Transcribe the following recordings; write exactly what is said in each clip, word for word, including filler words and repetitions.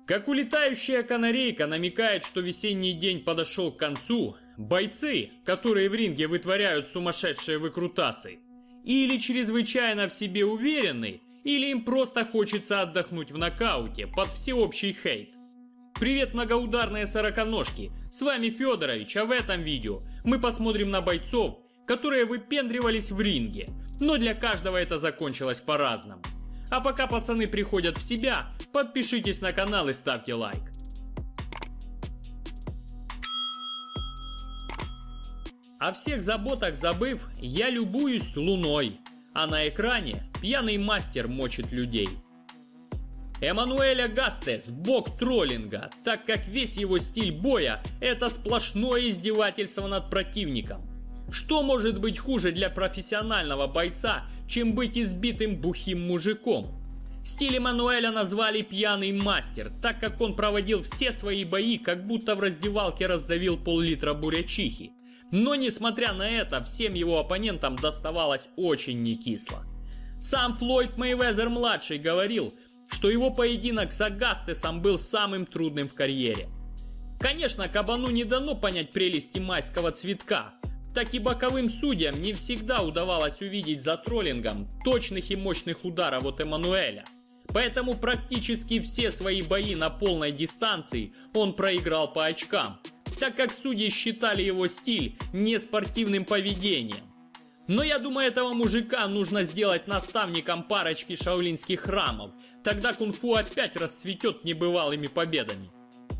Как улетающая канарейка намекает, что весенний день подошел к концу, бойцы, которые в ринге вытворяют сумасшедшие выкрутасы, или чрезвычайно в себе уверены, или им просто хочется отдохнуть в нокауте под всеобщий хейт. Привет, многоударные сороконожки, с вами Федорович, а в этом видео мы посмотрим на бойцов, которые выпендривались в ринге, но для каждого это закончилось по-разному. А пока пацаны приходят в себя, подпишитесь на канал и ставьте лайк. О всех заботах забыв, я любуюсь луной, а на экране пьяный мастер мочит людей. Эммануэль Агастес – бог троллинга, так как весь его стиль боя – это сплошное издевательство над противником. Что может быть хуже для профессионального бойца, чем быть избитым бухим мужиком? Стиль Эммануэля назвали «пьяный мастер», так как он проводил все свои бои, как будто в раздевалке раздавил пол-литра бурячихи. Но несмотря на это, всем его оппонентам доставалось очень некисло. Сам Флойд Мейвезер-младший говорил, что его поединок с Агастесом был самым трудным в карьере. Конечно, кабану не дано понять прелести майского цветка, так и боковым судьям не всегда удавалось увидеть за троллингом точных и мощных ударов от Эммануэля. Поэтому практически все свои бои на полной дистанции он проиграл по очкам, так как судьи считали его стиль неспортивным поведением. Но я думаю, этого мужика нужно сделать наставником парочки шаолиньских храмов, тогда кунг-фу опять расцветет небывалыми победами.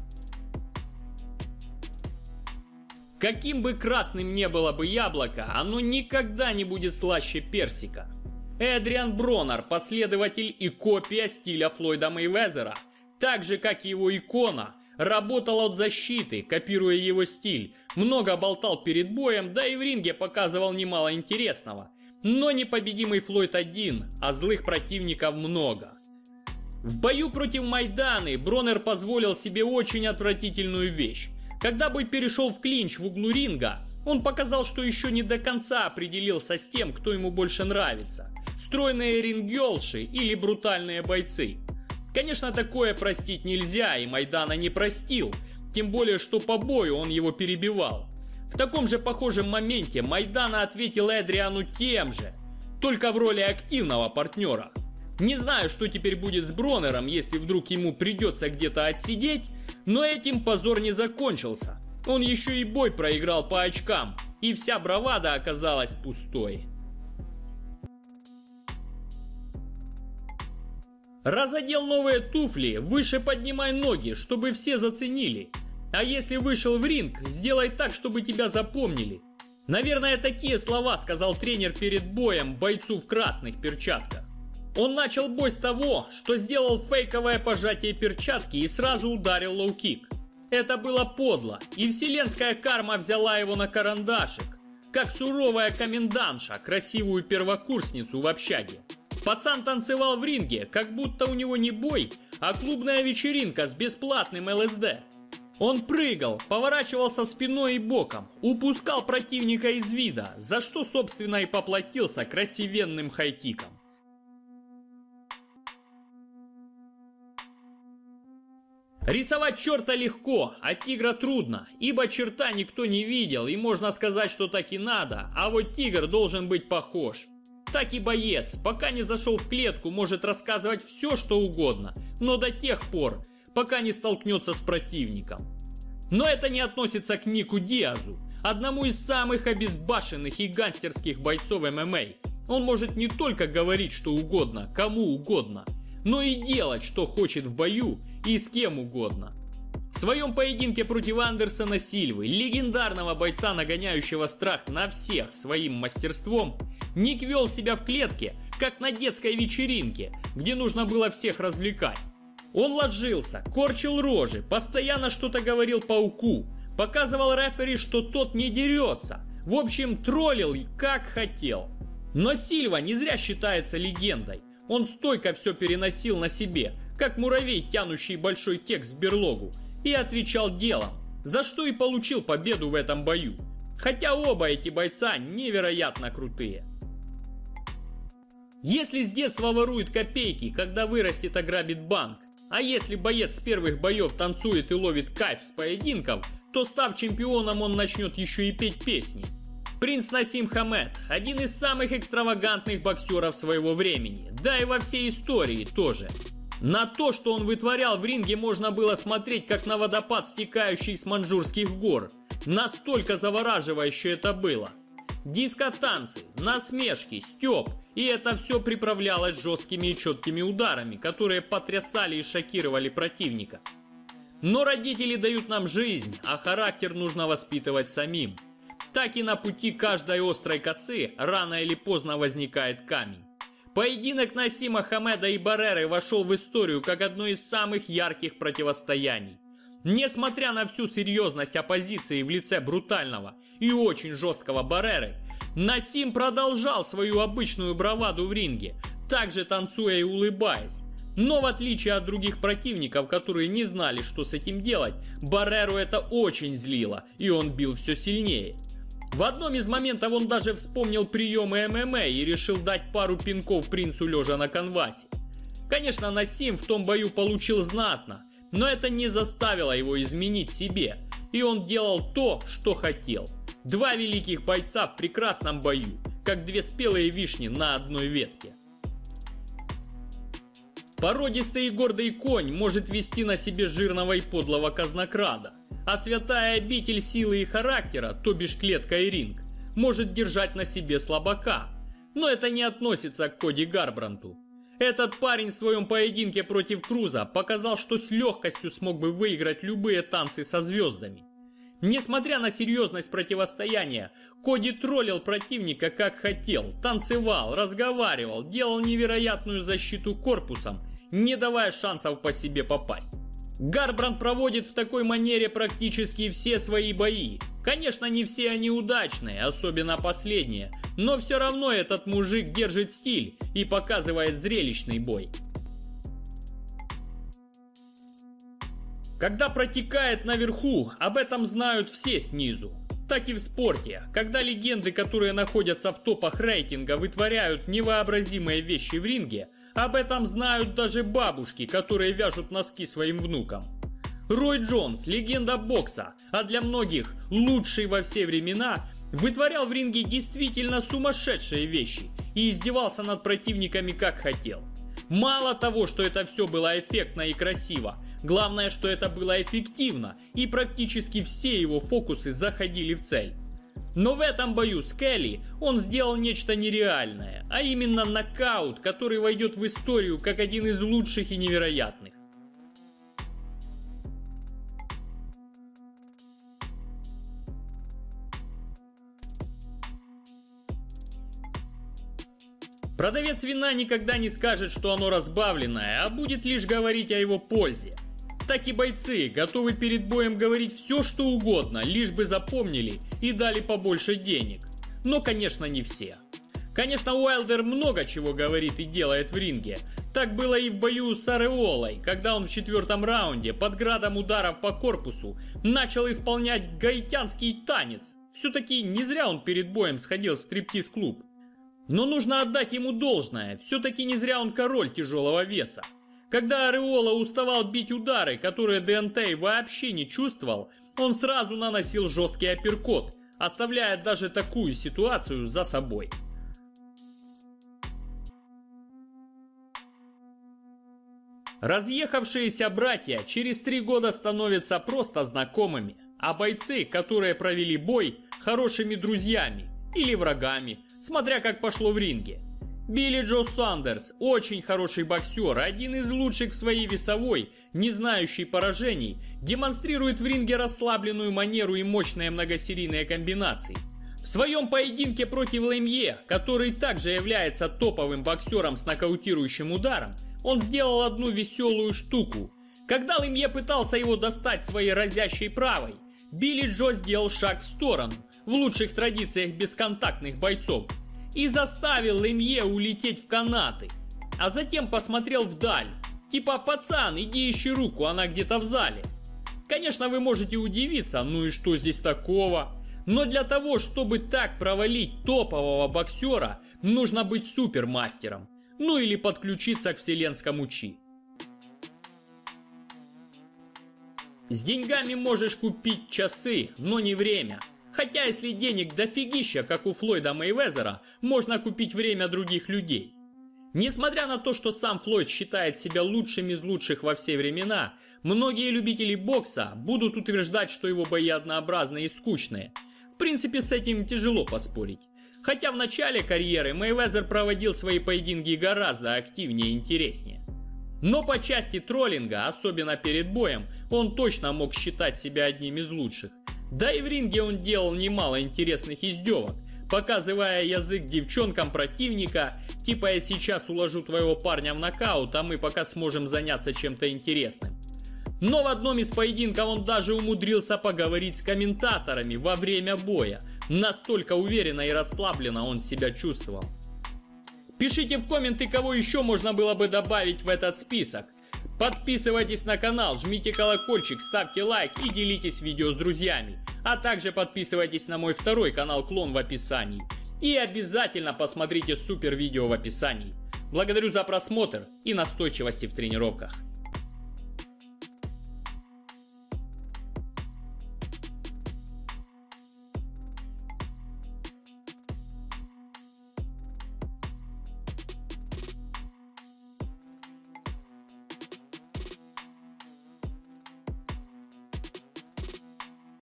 Каким бы красным не было бы яблоко, оно никогда не будет слаще персика. Эдриан Бронер, последователь и копия стиля Флойда Мейвезера, так же как и его икона, работал от защиты, копируя его стиль, много болтал перед боем, да и в ринге показывал немало интересного. Но непобедимый Флойд один, а злых противников много. В бою против Майданы Бронер позволил себе очень отвратительную вещь. Когда бой перешел в клинч в углу ринга, он показал, что еще не до конца определился с тем, кто ему больше нравится. Стройные рингёлши или брутальные бойцы. Конечно, такое простить нельзя, и Майдана не простил, тем более, что по бою он его перебивал. В таком же похожем моменте Майдана ответил Эдриану тем же, только в роли активного партнера. Не знаю, что теперь будет с Бронером, если вдруг ему придется где-то отсидеть, но этим позор не закончился. Он еще и бой проиграл по очкам, и вся бравада оказалась пустой. Разодел новые туфли, выше поднимай ноги, чтобы все заценили. А если вышел в ринг, сделай так, чтобы тебя запомнили. Наверное, такие слова сказал тренер перед боем бойцу в красных перчатках. Он начал бой с того, что сделал фейковое пожатие перчатки и сразу ударил лоу-кик. Это было подло, и вселенская карма взяла его на карандашик, как суровая комендантша красивую первокурсницу в общаге. Пацан танцевал в ринге, как будто у него не бой, а клубная вечеринка с бесплатным эл эс дэ. Он прыгал, поворачивался спиной и боком, упускал противника из вида, за что, собственно, и поплатился красивенным хайкиком. Рисовать черта легко, а тигра трудно, ибо черта никто не видел, и можно сказать, что так и надо, а вот тигр должен быть похож. Так и боец, пока не зашел в клетку, может рассказывать все, что угодно, но до тех пор, пока не столкнется с противником. Но это не относится к Нику Диазу, одному из самых обезбашенных и гангстерских бойцов эм эм а. Он может не только говорить что угодно, кому угодно, но и делать, что хочет в бою и с кем угодно. В своем поединке против Андерсона Сильвы, легендарного бойца, нагоняющего страх на всех своим мастерством, Ник вел себя в клетке, как на детской вечеринке, где нужно было всех развлекать. Он ложился, корчил рожи, постоянно что-то говорил пауку, показывал рефери, что тот не дерется, в общем, троллил как хотел. Но Сильва не зря считается легендой. Он стойко все переносил на себе, как муравей, тянущий большой текст в берлогу, и отвечал делом, за что и получил победу в этом бою. Хотя оба эти бойца невероятно крутые. Если с детства ворует копейки, когда вырастет ограбит банк, А если боец с первых боев танцует и ловит кайф с поединков, то став чемпионом он начнет еще и петь песни. Принц Насим Хамед – один из самых экстравагантных боксеров своего времени, да и во всей истории тоже. На то, что он вытворял в ринге, можно было смотреть как на водопад, стекающий с маньчжурских гор. Настолько завораживающе это было. Диско-танцы, насмешки, стёб, и это все приправлялось жесткими и четкими ударами, которые потрясали и шокировали противника. Но родители дают нам жизнь, а характер нужно воспитывать самим. Так и на пути каждой острой косы рано или поздно возникает камень. Поединок Насима Хамеда и Барреры вошел в историю как одно из самых ярких противостояний. Несмотря на всю серьезность оппозиции в лице брутального и очень жесткого Барреры, Насим продолжал свою обычную браваду в ринге, также танцуя и улыбаясь. Но в отличие от других противников, которые не знали, что с этим делать, Барреру это очень злило, и он бил все сильнее. В одном из моментов он даже вспомнил приемы эм эм а и решил дать пару пинков принцу лежа на канвасе. Конечно, Насим в том бою получил знатно, но это не заставило его изменить себе, и он делал то, что хотел. Два великих бойца в прекрасном бою, как две спелые вишни на одной ветке. Породистый и гордый конь может вести на себе жирного и подлого казнокрада, а святая обитель силы и характера, то бишь клетка и ринг, может держать на себе слабака. Но это не относится к Коди Гарбранту. Этот парень в своем поединке против Круза показал, что с легкостью смог бы выиграть любые танцы со звездами. Несмотря на серьезность противостояния, Коди троллил противника как хотел, танцевал, разговаривал, делал невероятную защиту корпусом, не давая шансов по себе попасть. Гарбрант проводит в такой манере практически все свои бои. Конечно, не все они удачные, особенно последние, но все равно этот мужик держит стиль и показывает зрелищный бой. Когда протекает наверху, об этом знают все снизу. Так и в спорте, когда легенды, которые находятся в топах рейтинга, вытворяют невообразимые вещи в ринге, об этом знают даже бабушки, которые вяжут носки своим внукам. Рой Джонс, легенда бокса, а для многих лучший во все времена, вытворял в ринге действительно сумасшедшие вещи и издевался над противниками как хотел. Мало того, что это все было эффектно и красиво, главное, что это было эффективно, и практически все его фокусы заходили в цель. Но в этом бою с Келли он сделал нечто нереальное, а именно нокаут, который войдет в историю как один из лучших и невероятных. Продавец вина никогда не скажет, что оно разбавленное, а будет лишь говорить о его пользе. Так и бойцы готовы перед боем говорить все, что угодно, лишь бы запомнили и дали побольше денег. Но, конечно, не все. Конечно, Уайлдер много чего говорит и делает в ринге. Так было и в бою с Ареолой, когда он в четвертом раунде под градом ударов по корпусу начал исполнять гаитянский танец. Все-таки не зря он перед боем сходил в стриптиз-клуб. Но нужно отдать ему должное, все-таки не зря он король тяжелого веса. Когда Ареола уставал бить удары, которые Деонтей вообще не чувствовал, он сразу наносил жесткий апперкот, оставляя даже такую ситуацию за собой. Разъехавшиеся братья через три года становятся просто знакомыми, а бойцы, которые провели бой, хорошими друзьями или врагами, смотря как пошло в ринге. Билли Джо Сандерс, очень хороший боксер, один из лучших в своей весовой, не знающий поражений, демонстрирует в ринге расслабленную манеру и мощные многосерийные комбинации. В своем поединке против Лемье, который также является топовым боксером с нокаутирующим ударом, он сделал одну веселую штуку. Когда Лемье пытался его достать своей разящей правой, Билли Джо сделал шаг в сторону, в лучших традициях бесконтактных бойцов, и заставил Лемье улететь в канаты. А затем посмотрел вдаль, типа: «Пацан, иди ищи руку, она где-то в зале». Конечно, вы можете удивиться, ну и что здесь такого? Но для того, чтобы так провалить топового боксера, нужно быть супермастером. Ну или подключиться к вселенскому чи. С деньгами можешь купить часы, но не время. Хотя если денег дофигища, как у Флойда Мейвезера, можно купить время других людей. Несмотря на то, что сам Флойд считает себя лучшим из лучших во все времена, многие любители бокса будут утверждать, что его бои однообразные и скучные. В принципе, с этим тяжело поспорить. Хотя в начале карьеры Мейвезер проводил свои поединки гораздо активнее и интереснее. Но по части троллинга, особенно перед боем, он точно мог считать себя одним из лучших. Да и в ринге он делал немало интересных издевок, показывая язык девчонкам противника, типа «я сейчас уложу твоего парня в нокаут, а мы пока сможем заняться чем-то интересным». Но в одном из поединков он даже умудрился поговорить с комментаторами во время боя, настолько уверенно и расслабленно он себя чувствовал. Пишите в комменты, кого еще можно было бы добавить в этот список. Подписывайтесь на канал, жмите колокольчик, ставьте лайк и делитесь видео с друзьями. А также подписывайтесь на мой второй канал Клон в описании. И обязательно посмотрите супер видео в описании. Благодарю за просмотр и настойчивости в тренировках.